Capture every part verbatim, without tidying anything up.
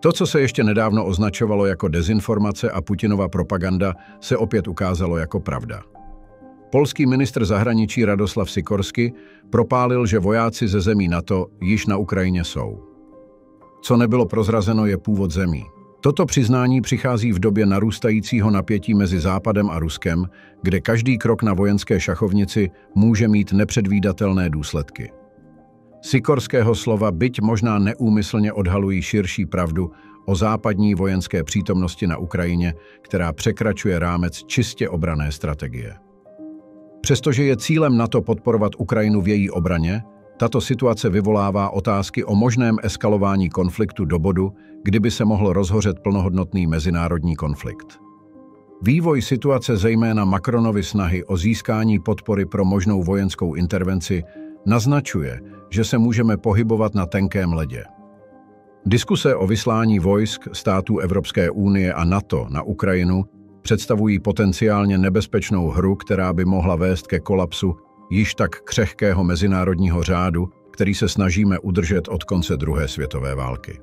To, co se ještě nedávno označovalo jako dezinformace a Putinova propaganda, se opět ukázalo jako pravda. Polský ministr zahraničí Radoslav Sikorsky propálil, že vojáci ze zemí NATO již na Ukrajině jsou. Co nebylo prozrazeno, je původ zemí. Toto přiznání přichází v době narůstajícího napětí mezi Západem a Ruskem, kde každý krok na vojenské šachovnici může mít nepředvídatelné důsledky. Sikorského slova, byť možná neúmyslně, odhalují širší pravdu o západní vojenské přítomnosti na Ukrajině, která překračuje rámec čistě obranné strategie. Přestože je cílem NATO podporovat Ukrajinu v její obraně, tato situace vyvolává otázky o možném eskalování konfliktu do bodu, kdyby se mohl rozhořet plnohodnotný mezinárodní konflikt. Vývoj situace, zejména Macronovy snahy o získání podpory pro možnou vojenskou intervenci, naznačuje, že se můžeme pohybovat na tenkém ledě. Diskuse o vyslání vojsk států Evropské unie a NATO na Ukrajinu představují potenciálně nebezpečnou hru, která by mohla vést ke kolapsu již tak křehkého mezinárodního řádu, který se snažíme udržet od konce druhé světové války.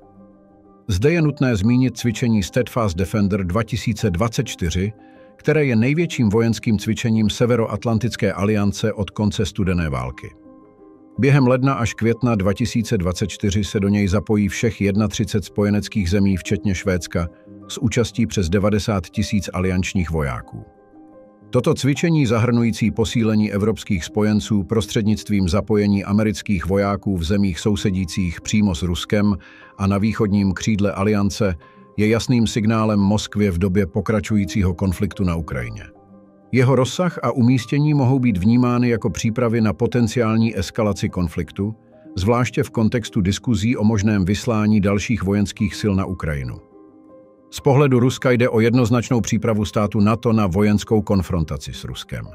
Zde je nutné zmínit cvičení Steadfast Defender dva tisíce dvacet čtyři, které je největším vojenským cvičením Severoatlantické aliance od konce studené války. Během ledna až května dva tisíce dvacet čtyři se do něj zapojí všech třicet jedna spojeneckých zemí, včetně Švédska, s účastí přes devadesát tisíc aliančních vojáků. Toto cvičení, zahrnující posílení evropských spojenců prostřednictvím zapojení amerických vojáků v zemích sousedících přímo s Ruskem a na východním křídle aliance, je jasným signálem Moskvě v době pokračujícího konfliktu na Ukrajině. Jeho rozsah a umístění mohou být vnímány jako přípravy na potenciální eskalaci konfliktu, zvláště v kontextu diskuzí o možném vyslání dalších vojenských sil na Ukrajinu. Z pohledu Ruska jde o jednoznačnou přípravu státu NATO na vojenskou konfrontaci s Ruskem.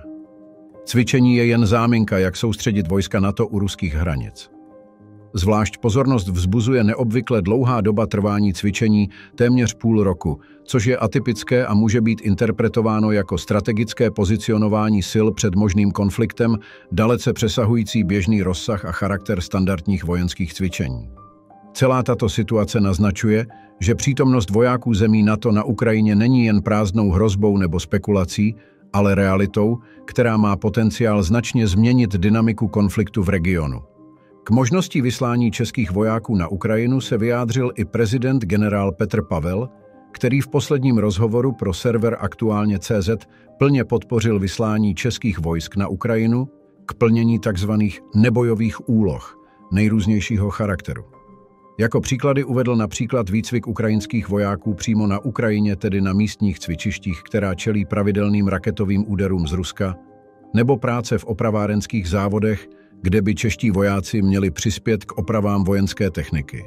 Cvičení je jen záminka, jak soustředit vojska NATO u ruských hranic. Zvlášť pozornost vzbuzuje neobvykle dlouhá doba trvání cvičení, téměř půl roku, což je atypické a může být interpretováno jako strategické pozicionování sil před možným konfliktem, dalece přesahující běžný rozsah a charakter standardních vojenských cvičení. Celá tato situace naznačuje, že přítomnost vojáků zemí NATO na Ukrajině není jen prázdnou hrozbou nebo spekulací, ale realitou, která má potenciál značně změnit dynamiku konfliktu v regionu. K možnosti vyslání českých vojáků na Ukrajinu se vyjádřil i prezident generál Petr Pavel, který v posledním rozhovoru pro server Aktuálně tečka cé zet plně podpořil vyslání českých vojsk na Ukrajinu k plnění tzv. Nebojových úloh nejrůznějšího charakteru. Jako příklady uvedl například výcvik ukrajinských vojáků přímo na Ukrajině, tedy na místních cvičištích, která čelí pravidelným raketovým úderům z Ruska, nebo práce v opravárenských závodech, kde by čeští vojáci měli přispět k opravám vojenské techniky.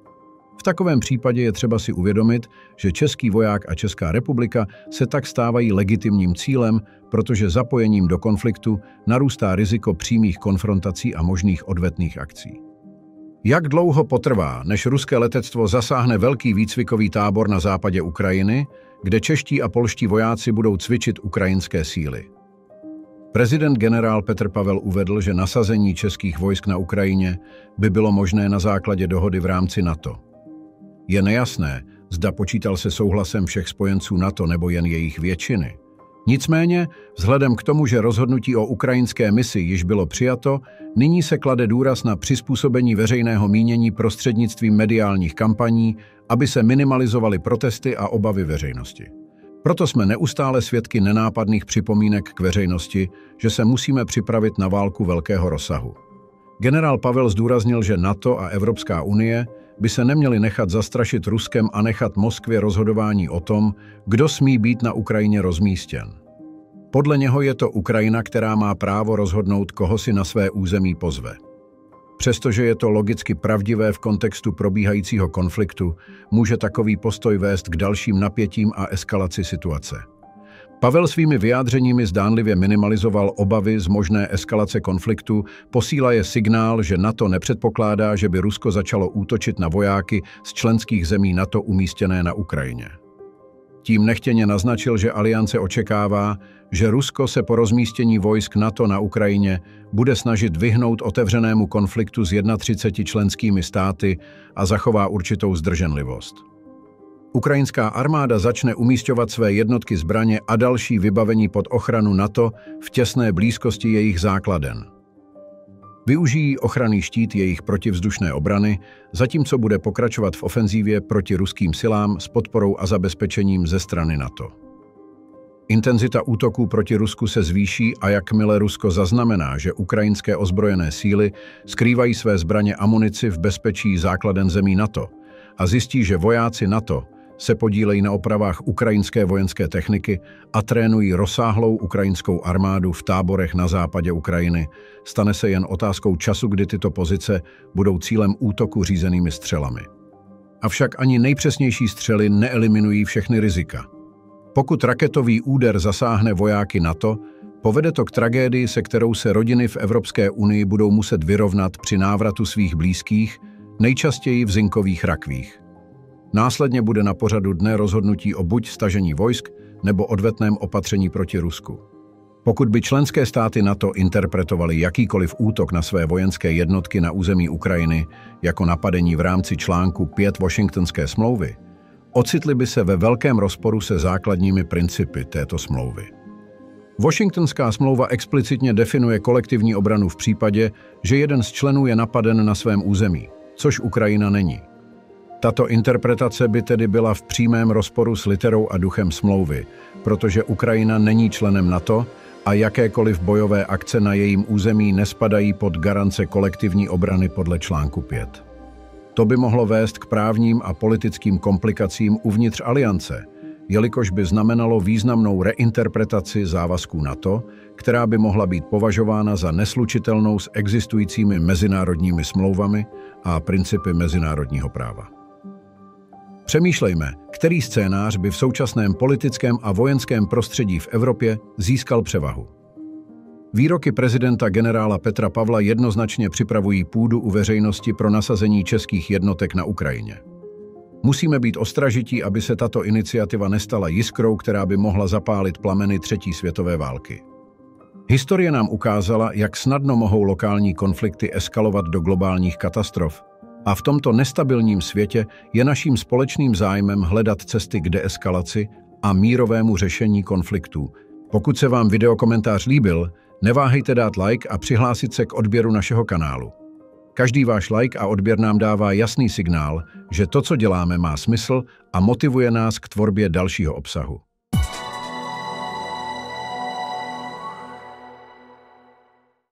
V takovém případě je třeba si uvědomit, že český voják a Česká republika se tak stávají legitimním cílem, protože zapojením do konfliktu narůstá riziko přímých konfrontací a možných odvetných akcí. Jak dlouho potrvá, než ruské letectvo zasáhne velký výcvikový tábor na západě Ukrajiny, kde čeští a polští vojáci budou cvičit ukrajinské síly? Prezident generál Petr Pavel uvedl, že nasazení českých vojsk na Ukrajině by bylo možné na základě dohody v rámci NATO. Je nejasné, zda počítal se souhlasem všech spojenců NATO nebo jen jejich většiny. Nicméně, vzhledem k tomu, že rozhodnutí o ukrajinské misi již bylo přijato, nyní se klade důraz na přizpůsobení veřejného mínění prostřednictvím mediálních kampaní, aby se minimalizovaly protesty a obavy veřejnosti. Proto jsme neustále svědky nenápadných připomínek k veřejnosti, že se musíme připravit na válku velkého rozsahu. Generál Pavel zdůraznil, že NATO a Evropská unie by se neměly nechat zastrašit Ruskem a nechat Moskvě rozhodování o tom, kdo smí být na Ukrajině rozmístěn. Podle něho je to Ukrajina, která má právo rozhodnout, koho si na své území pozve. Přestože je to logicky pravdivé v kontextu probíhajícího konfliktu, může takový postoj vést k dalším napětím a eskalaci situace. Pavel svými vyjádřeními zdánlivě minimalizoval obavy z možné eskalace konfliktu, posílaje signál, že NATO nepředpokládá, že by Rusko začalo útočit na vojáky z členských zemí NATO umístěné na Ukrajině. Tím nechtěně naznačil, že aliance očekává, že Rusko se po rozmístění vojsk NATO na Ukrajině bude snažit vyhnout otevřenému konfliktu s třiceti jednou členskými státy a zachová určitou zdrženlivost. Ukrajinská armáda začne umísťovat své jednotky zbraně a další vybavení pod ochranu NATO v těsné blízkosti jejich základen. Využijí ochranný štít jejich protivzdušné obrany, zatímco bude pokračovat v ofenzívě proti ruským silám s podporou a zabezpečením ze strany NATO. Intenzita útoků proti Rusku se zvýší a jakmile Rusko zaznamená, že ukrajinské ozbrojené síly skrývají své zbraně a munici v bezpečí základen zemí NATO a zjistí, že vojáci NATO se podílejí na opravách ukrajinské vojenské techniky a trénují rozsáhlou ukrajinskou armádu v táborech na západě Ukrajiny, stane se jen otázkou času, kdy tyto pozice budou cílem útoku řízenými střelami. Avšak ani nejpřesnější střely neeliminují všechny rizika. Pokud raketový úder zasáhne vojáky NATO, povede to k tragédii, se kterou se rodiny v Evropské unii budou muset vyrovnat při návratu svých blízkých, nejčastěji v zinkových rakvích. Následně bude na pořadu dne rozhodnutí o buď stažení vojsk nebo odvetném opatření proti Rusku. Pokud by členské státy NATO interpretovaly jakýkoliv útok na své vojenské jednotky na území Ukrajiny jako napadení v rámci článku pět Washingtonské smlouvy, ocitli by se ve velkém rozporu se základními principy této smlouvy. Washingtonská smlouva explicitně definuje kolektivní obranu v případě, že jeden z členů je napaden na svém území, což Ukrajina není. Tato interpretace by tedy byla v přímém rozporu s literou a duchem smlouvy, protože Ukrajina není členem NATO a jakékoliv bojové akce na jejím území nespadají pod garance kolektivní obrany podle článku pět. To by mohlo vést k právním a politickým komplikacím uvnitř aliance, jelikož by znamenalo významnou reinterpretaci závazků NATO, která by mohla být považována za neslučitelnou s existujícími mezinárodními smlouvami a principy mezinárodního práva. Přemýšlejme, který scénář by v současném politickém a vojenském prostředí v Evropě získal převahu. Výroky prezidenta generála Petra Pavla jednoznačně připravují půdu u veřejnosti pro nasazení českých jednotek na Ukrajině. Musíme být ostražití, aby se tato iniciativa nestala jiskrou, která by mohla zapálit plameny třetí světové války. Historie nám ukázala, jak snadno mohou lokální konflikty eskalovat do globálních katastrof, a v tomto nestabilním světě je naším společným zájmem hledat cesty k deeskalaci a mírovému řešení konfliktů. Pokud se vám videokomentář líbil, neváhejte dát like a přihlásit se k odběru našeho kanálu. Každý váš like a odběr nám dává jasný signál, že to, co děláme, má smysl a motivuje nás k tvorbě dalšího obsahu.